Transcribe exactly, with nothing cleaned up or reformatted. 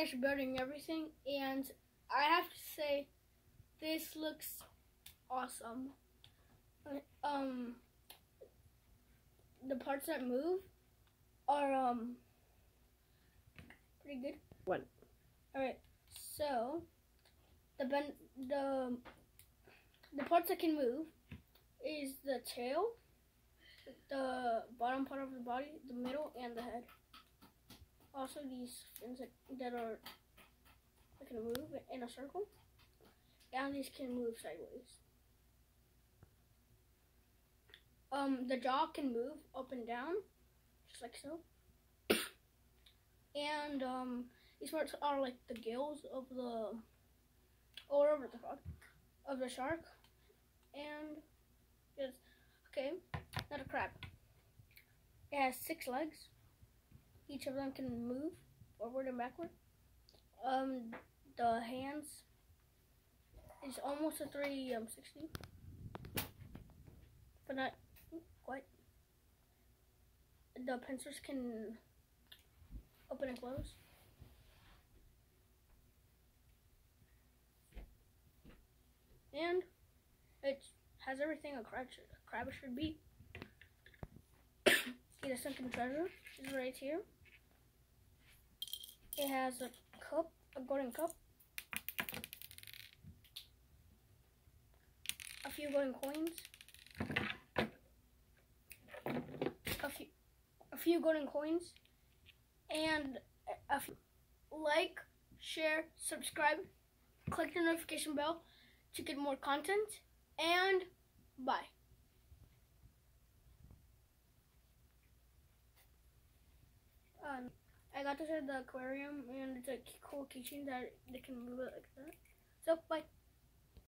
finished building everything, and I have to say, this looks awesome. Um, the parts that move are um pretty good. What? All right, so the ben the the parts that can move is the tail, the bottom part of the body, the middle, and the head. Also, these fins that, that are that can move in a circle, and these can move sideways. Um, the jaw can move up and down, just like so. And um, these parts are like the gills of the, or whatever the fuck, of the shark. And it's okay. Now the crab. It has six legs. Each of them can move forward and backward. Um, the hands is almost a three sixty, but not quite. The pincers can open and close. And it has everything a crab should, a crab should be. See, the sunken treasure is right here. It has a cup, a golden cup, a few golden coins, a few, a few golden coins, and a few. Like, share, subscribe, click the notification bell to get more content, and bye. Um, I got this at the aquarium, and it's a cool keychain that they can move it like that. So, bye.